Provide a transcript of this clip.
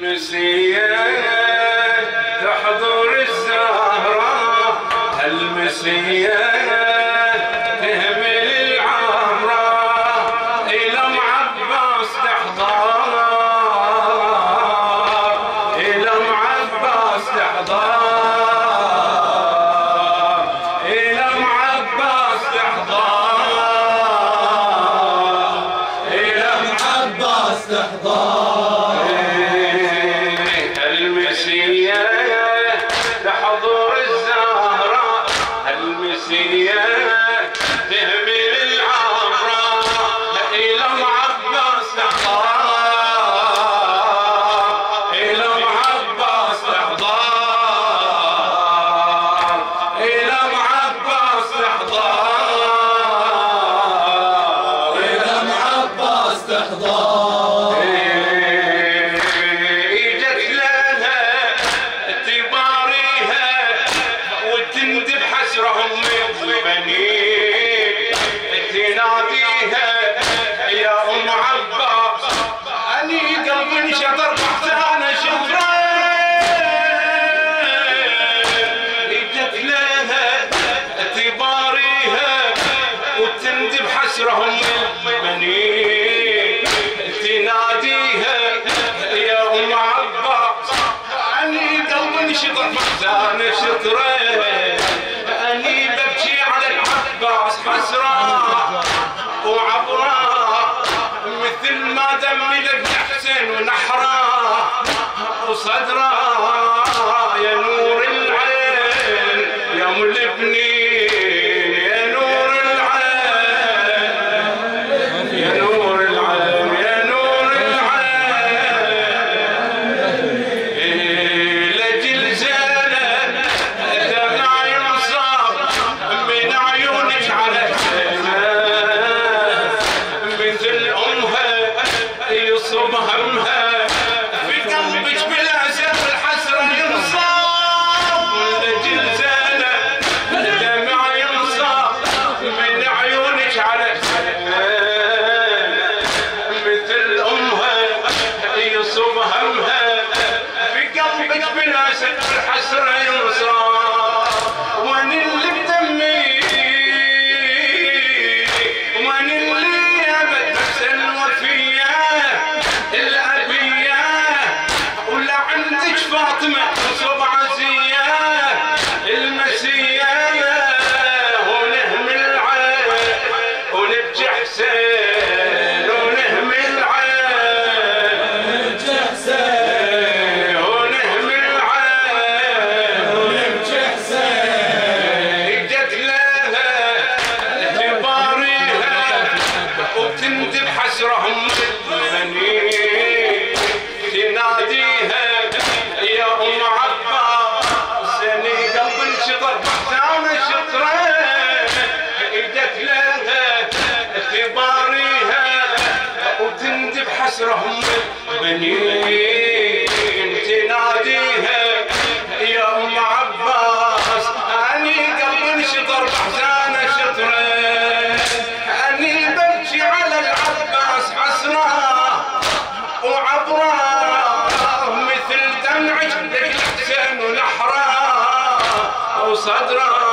المسية تحضر الزهراء، المسية تهمل العمراء، إلى أم عباس تحضر، إلى أم عباس تحضر، إلى أم عباس تحضر، إلى أم عباس تحضر. المسية تحضر الزهراء، المسية تهمل العمراء، إلى أم عباس تحضر، إلى أم عباس تحضر، إلى أم عباس تحضر، إلى أم عباس تحضر. تندب حسرهم البنين، تناديها يا أم عباس، أني قلبي انشطر بحزانه شفره، اجت لها تباريها وتندب حسرهم البنين، تناديها يا أم عباس، أني قلبي انشطر بحزانه شطره، حسرة وعبرة مثل ما دمي لك حسين ونحرة وصدرة، يا نور العين يا ام البنين، يا نور العين يا نور العين يا نور العين، لجل زينب دمع ينصاب من عيونك على يصب همها في قلبك بلا سر الحسرة ينصاب، لجل زينب دمع ينصاب من عيونك على مثل أمها، يصب همها في قلبك بلا سر الحسرة ينصاب. وين اللي بدمي وين اللي أبد حسن وفيه الأبية، ولا عندك فاطمة صب عزية المسية، ونهمل العين ونبكي حسين، ونهمل العين ونبكي حسين، ونهمل العين ونبكي حسين. اجت لها تباريها وتندب حسرهم البنين، تناديها يا أم عباس، أني قلبي انشطر بحزانه شطره، اجت لها تباريها وتندب حسرهم البنين، تناديها يا أم عباس، أني قلبي انشطر بحزانه شطره، أني ببكي على العباس حسرة وعبرة مثل دمعك لك حسين ونحرة وصدره.